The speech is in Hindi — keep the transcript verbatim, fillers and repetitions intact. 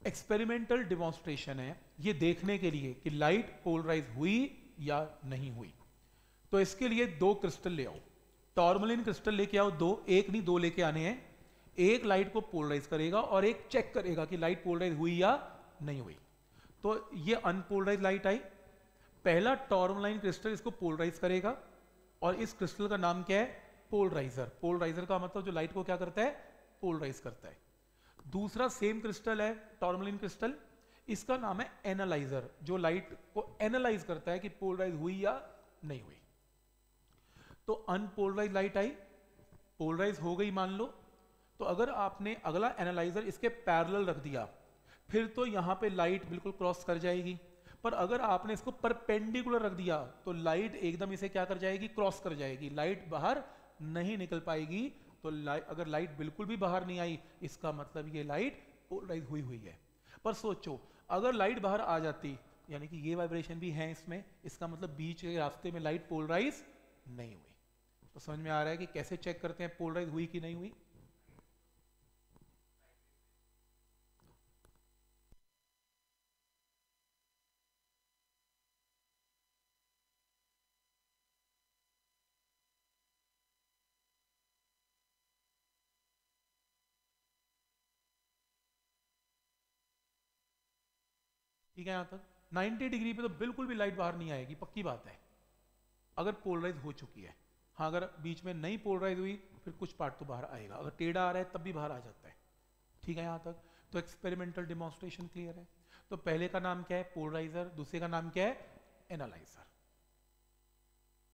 एक्सपेरिमेंटल डिमॉन्स्ट्रेशन है, ये देखने के लिए कि लाइट पोलराइज हुई या नहीं हुई। तो इसके लिए दो क्रिस्टल ले आओ, टॉर्मलिन क्रिस्टल लेके आओ, दो, एक नहीं दो लेके आने हैं। एक लाइट को पोलराइज करेगा और एक चेक करेगा कि लाइट पोलराइज हुई या नहीं हुई। तो ये अनपोलराइज लाइट आई, पहला टॉर्मलाइन क्रिस्टल इसको पोलराइज करेगा और इस क्रिस्टल का नाम क्या है? पोलराइजर। पोलराइजर का मतलब जो लाइट को क्या करता है? पोलराइज करता है। दूसरा सेम क्रिस्टल है टॉर्मलिन क्रिस्टल, इसका नाम है एनालाइजर, जो लाइट को एनालाइज करता है कि पोलराइज हुई या नहीं हुई। तो अनपोलराइज लाइट आई, पोलराइज हो गई मान लो, तो अगर आपने अगला एनालाइजर इसके पैरेलल रख दिया फिर तो यहां पे लाइट बिल्कुल क्रॉस कर जाएगी, पर अगर आपने इसको परपेंडिकुलर रख दिया तो लाइट एकदम इसे क्या कर जाएगी? क्रॉस कर जाएगी, लाइट बाहर नहीं निकल पाएगी। तो लाइट, अगर लाइट बिल्कुल भी बाहर नहीं आई इसका मतलब ये लाइट पोलराइज हुई हुई है। पर सोचो अगर लाइट बाहर आ जाती, यानी कि ये वाइब्रेशन भी है इसमें, इसका मतलब बीच के रास्ते में लाइट पोलराइज नहीं हुई। तो समझ में आ रहा है कि कैसे चेक करते हैं पोलराइज हुई कि नहीं हुई। ठीक है, यहां तक नब्बे डिग्री पे तो बिल्कुल भी लाइट बाहर नहीं आएगी, पक्की बात है, अगर पोलराइज हो चुकी है। हाँ, अगर बीच में नहीं पोलराइज हुई फिर कुछ पार्ट तो बाहर आएगा, अगर टेढ़ा आ रहा है तब भी बाहर आ जाता है। ठीक है यहां तक। तो एक्सपेरिमेंटल डिमॉन्स्ट्रेशन क्लियर है। तो पहले का नाम क्या है? पोलराइजर। दूसरे का नाम क्या है? एनालाइजर।